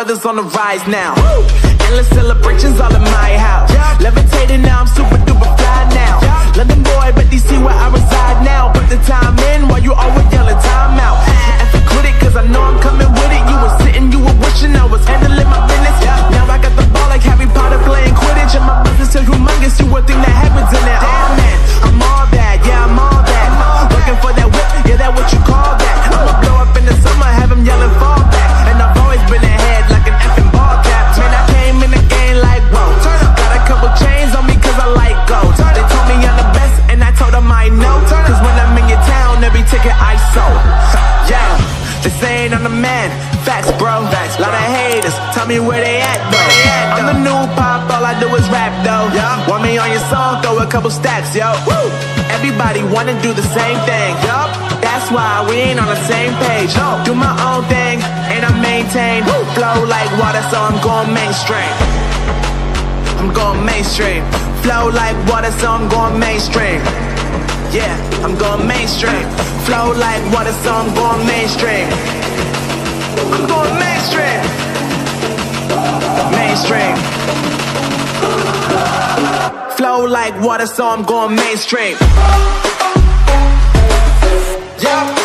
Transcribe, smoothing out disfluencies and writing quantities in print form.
brothers on the rise now. Endless celebrations all in my house. Levitating now, I'm super duper fly now. London boy, but they see where I reside now. Put the time in while you always yelling time out. And for quit it, cause I know I'm coming with it. You were sitting, you were wishing I was handling my business. Now I got the ball like Harry Potter playing Quidditch. And my business is humongous, you would think that happens in it. Damn man, I'm all that, yeah I'm all that. Working for that whip, yeah that what you call that. I'ma blow up in the summer, have them yelling fall back. And I've always been ahead like an effing ball cap. Man, I came in the game like whoa. Got a couple chains on me cause I like gold. They told me I'm the best and I told them I know. Cause when I'm in your town, every ticket I sold. Yeah, they saying I'm the man. Facts bro, lot of haters, tell me where they at though. I'm the new pop, all I do is rap though. Want me on your song, throw a couple stacks, yo. Everybody wanna do the same thing, yo. That's why we ain't on the same page. Do my own thing, and I maintain. Flow like water, so I'm going mainstream. I'm going mainstream. Flow like water, so I'm going mainstream. Yeah, I'm going mainstream. Flow like water, so I'm going mainstream. I'm going mainstream. Mainstream. Flow like water, so I'm going mainstream. Yeah.